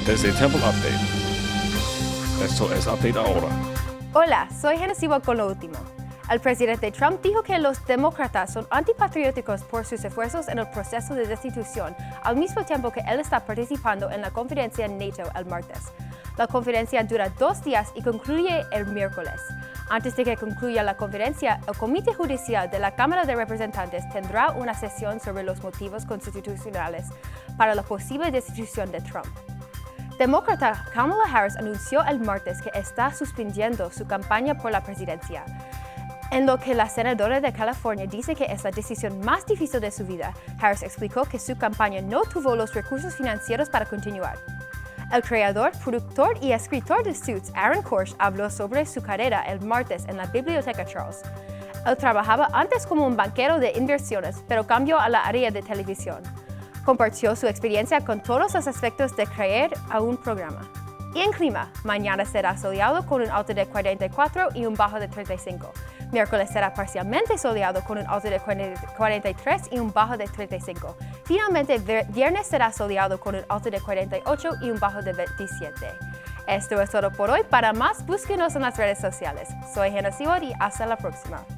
Desde Temple Update. Esto es Update Ahora. Hola, soy Genesivo con lo último. El presidente Trump dijo que los demócratas son antipatrióticos por sus esfuerzos en el proceso de destitución, al mismo tiempo que él está participando en la conferencia NATO el martes. La conferencia dura 2 días y concluye el miércoles. Antes de que concluya la conferencia, el Comité Judicial de la Cámara de Representantes tendrá una sesión sobre los motivos constitucionales para la posible destitución de Trump. Demócrata Kamala Harris anunció el martes que está suspendiendo su campaña por la presidencia. En lo que la senadora de California dice que es la decisión más difícil de su vida, Harris explicó que su campaña no tuvo los recursos financieros para continuar. El creador, productor y escritor de Suits, Aaron Korsh, habló sobre su carrera el martes en la Biblioteca Charles. Él trabajaba antes como un banquero de inversiones, pero cambió a la área de televisión. Compartió su experiencia con todos los aspectos de crear a un programa. Y en clima, mañana será soleado con un alto de 44 y un bajo de 35. Miércoles será parcialmente soleado con un alto de 43 y un bajo de 35. Finalmente, viernes será soleado con un alto de 48 y un bajo de 27. Esto es todo por hoy. Para más, búsquenos en las redes sociales. Soy Genesivo y hasta la próxima.